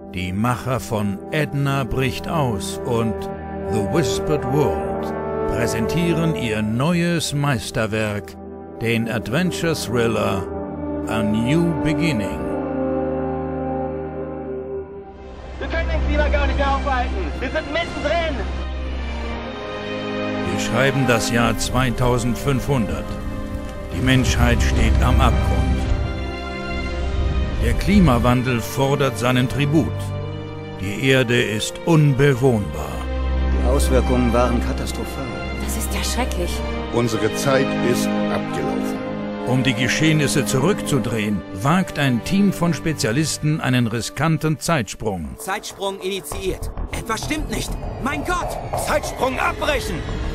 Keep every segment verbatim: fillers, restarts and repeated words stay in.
Die Macher von Edna bricht aus und The Whispered World präsentieren ihr neues Meisterwerk, den Adventure-Thriller A New Beginning. Wir können den Klima gar nicht aufhalten. Wir sind mittendrin. Wir schreiben das Jahr zweitausendfünfhundert. Die Menschheit steht am Abgrund. Der Klimawandel fordert seinen Tribut. Die Erde ist unbewohnbar. Die Auswirkungen waren katastrophal. Das ist ja schrecklich. Unsere Zeit ist abgelaufen. Um die Geschehnisse zurückzudrehen, wagt ein Team von Spezialisten einen riskanten Zeitsprung. Zeitsprung initiiert. Etwas stimmt nicht. Mein Gott! Zeitsprung abbrechen.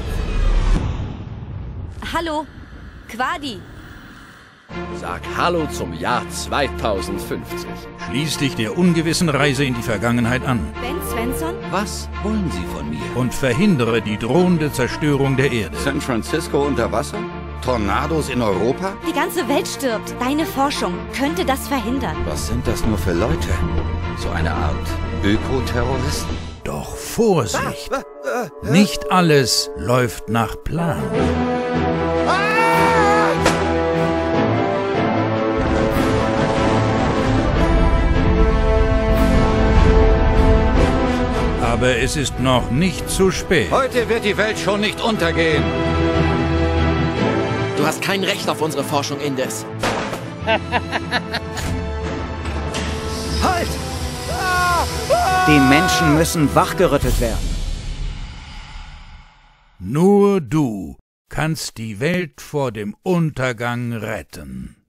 Hallo, Quadi. Sag Hallo zum Jahr zweitausendfünfzig. Schließ dich der ungewissen Reise in die Vergangenheit an Ben Svensson? Was wollen Sie von mir? und verhindere die drohende Zerstörung der Erde. San Francisco unter Wasser? Tornados in Europa? Die ganze Welt stirbt. Deine Forschung könnte das verhindern. Was sind das nur für Leute? So eine Art Ökoterroristen? Doch Vorsicht! Nicht alles läuft nach Plan. Aber es ist noch nicht zu spät. Heute wird die Welt schon nicht untergehen. Du hast kein Recht auf unsere Forschung, Indes. Halt! Die Menschen müssen wachgerüttelt werden. Nur du kannst die Welt vor dem Untergang retten.